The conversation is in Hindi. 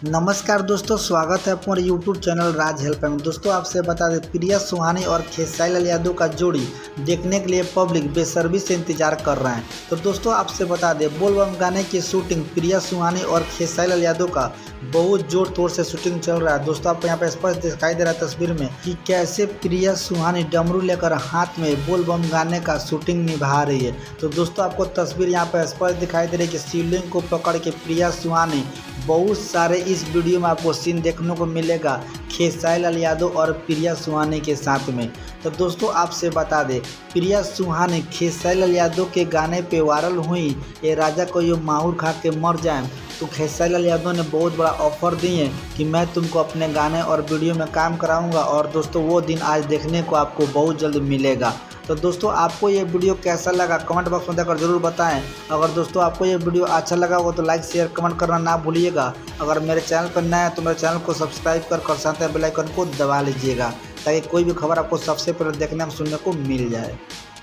नमस्कार दोस्तों, स्वागत है हमारे यूट्यूब चैनल राज हेल्प में। दोस्तों आपसे बता दें, प्रिया सुहानी और खेसारी लाल यादव का जोड़ी देखने के लिए पब्लिक बेसब्री से इंतजार कर रहे हैं। तो दोस्तों आपसे बता दें, बोल बम गाने की शूटिंग प्रिया सुहानी और खेसारी लाल यादव का बहुत जोर तोड़ से शूटिंग चल रहा है। दोस्तों आपको यहाँ पे स्पष्ट दिखाई दे रहा है तस्वीर में कि कैसे प्रिया सुहानी डमरू लेकर हाथ में बोल बम गाने का शूटिंग निभा रही है। तो दोस्तों आपको तस्वीर यहाँ पे स्पष्ट दिखाई दे रही है कि शिवलिंग को पकड़ के प्रिया सुहानी बहुत सारे इस वीडियो में आपको सीन देखने को मिलेगा खेसारी लाल यादव और प्रिया सुहानी के साथ में। तो दोस्तों आपसे बता दें, प्रिया सुहानी खेसारी लाल यादव के गाने पे वायरल हुई ये राजा को ये माहौर खा के मर जाए। तो खेसारी लाल यादव ने बहुत बड़ा ऑफर दी है कि मैं तुमको अपने गाने और वीडियो में काम कराऊंगा, और दोस्तों वो दिन आज देखने को आपको बहुत जल्द मिलेगा। तो दोस्तों आपको ये वीडियो कैसा लगा कमेंट बॉक्स में देकर जरूर बताएं। अगर दोस्तों आपको ये वीडियो अच्छा लगा हो तो लाइक शेयर कमेंट करना ना भूलिएगा। अगर मेरे चैनल पर नया है तो मेरे चैनल को सब्सक्राइब कर साथ बेल आइकन को दबा लीजिएगा, ताकि कोई भी खबर आपको सबसे पहले देखने में सुनने को मिल जाए।